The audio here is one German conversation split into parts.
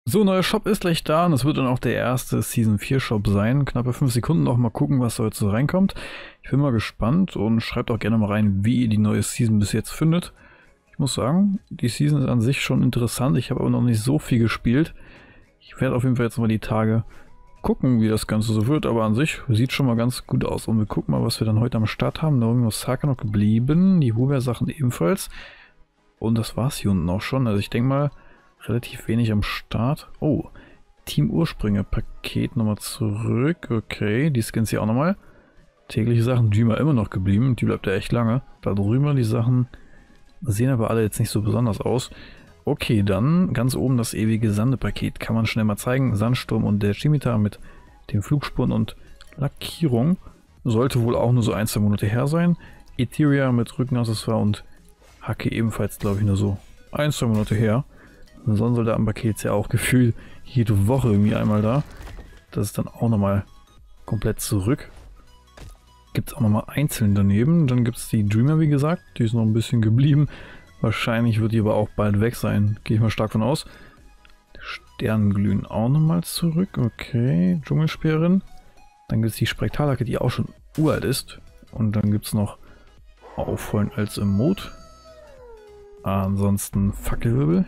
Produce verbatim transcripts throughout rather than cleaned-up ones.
So, neuer Shop ist gleich da und das wird dann auch der erste Season vier Shop sein. Knappe fünf Sekunden noch mal gucken, was da jetzt so reinkommt. Ich bin mal gespannt und schreibt auch gerne mal rein, wie ihr die neue Season bis jetzt findet. Ich muss sagen, die Season ist an sich schon interessant. Ich habe aber noch nicht so viel gespielt. Ich werde auf jeden Fall jetzt mal die Tage gucken, wie das Ganze so wird. Aber an sich sieht schon mal ganz gut aus. Und wir gucken mal, was wir dann heute am Start haben. Da ist Osaka noch geblieben. Die Huber-Sachen ebenfalls. Und das war's hier unten auch schon. Also ich denke mal, relativ wenig am Start. Oh, Team Ursprünge Paket nochmal zurück. Okay, die Skins hier auch nochmal. Tägliche Sachen, Dreamer immer noch geblieben. Die bleibt ja echt lange. Da drüber die Sachen sehen aber alle jetzt nicht so besonders aus. Okay, dann ganz oben das ewige Sande-Paket. Kann man schnell mal zeigen. Sandsturm und der Scimitar mit den Flugspuren und Lackierung. Sollte wohl auch nur so ein, zwei Monate her sein. Etheria mit Rückenaccessoire und Hacke ebenfalls, glaube ich, nur so ein, zwei Monate her. Sonst soll der am Paket ja auch gefühlt jede Woche irgendwie einmal da. Das ist dann auch nochmal komplett zurück. Gibt es auch nochmal einzeln daneben. Dann gibt es die Dreamer, wie gesagt. Die ist noch ein bisschen geblieben. Wahrscheinlich wird die aber auch bald weg sein. Gehe ich mal stark von aus. Sternenglühen auch nochmal zurück. Okay, Dschungelsperren. Dann gibt es die Spektralhacke, die auch schon uralt ist. Und dann gibt es noch Aufholen als Emote. Ansonsten Fackelwirbel.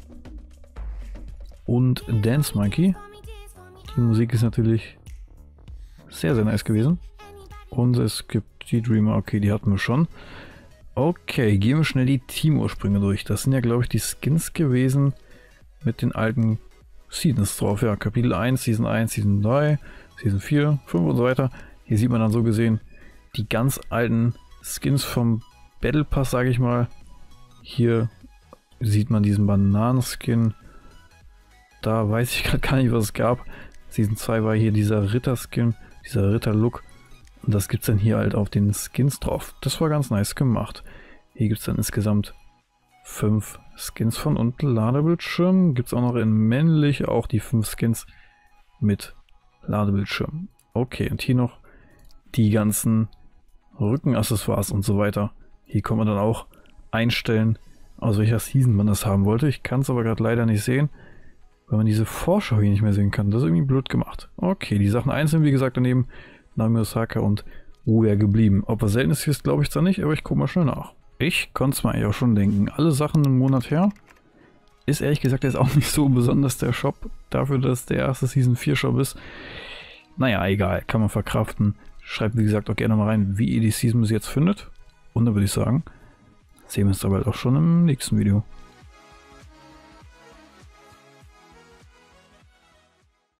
Und Dance Monkey. Die Musik ist natürlich sehr, sehr nice gewesen. Und es gibt die Dreamer. Okay, die hatten wir schon. Okay, gehen wir schnell die Team-Ursprünge durch. Das sind ja, glaube ich, die Skins gewesen mit den alten Seasons drauf. Ja, Kapitel eins, Season eins, Season drei, Season vier, fünf und so weiter. Hier sieht man dann so gesehen die ganz alten Skins vom Battle Pass, sage ich mal. Hier sieht man diesen Bananenskin. Da weiß ich gerade gar nicht, was es gab. Season zwei war hier dieser Ritter-Skin, dieser Ritter-Look. Und das gibt es dann hier halt auf den Skins drauf. Das war ganz nice gemacht. Hier gibt es dann insgesamt fünf Skins von und Ladebildschirm. Gibt es auch noch in männlich auch die fünf Skins mit Ladebildschirm. Okay, und hier noch die ganzen Rückenaccessoires und so weiter. Hier kann man dann auch einstellen, aus welcher Season man das haben wollte. Ich kann es aber gerade leider nicht sehen, weil man diese Vorschau hier nicht mehr sehen kann. Das ist irgendwie blöd gemacht. Okay, die Sachen einzeln, wie gesagt, daneben Naomi Osaka und Uwe geblieben. Ob was Seltenes ist, glaube ich zwar nicht, aber ich gucke mal schnell nach. Ich konnte es mir eigentlich auch schon denken. Alle Sachen einen Monat her. Ist ehrlich gesagt jetzt auch nicht so besonders der Shop. Dafür, dass der erste Season vier Shop ist. Naja, egal. Kann man verkraften. Schreibt, wie gesagt, auch gerne mal rein, wie ihr die Season bis jetzt findet. Und dann würde ich sagen, sehen wir uns aber auch schon im nächsten Video.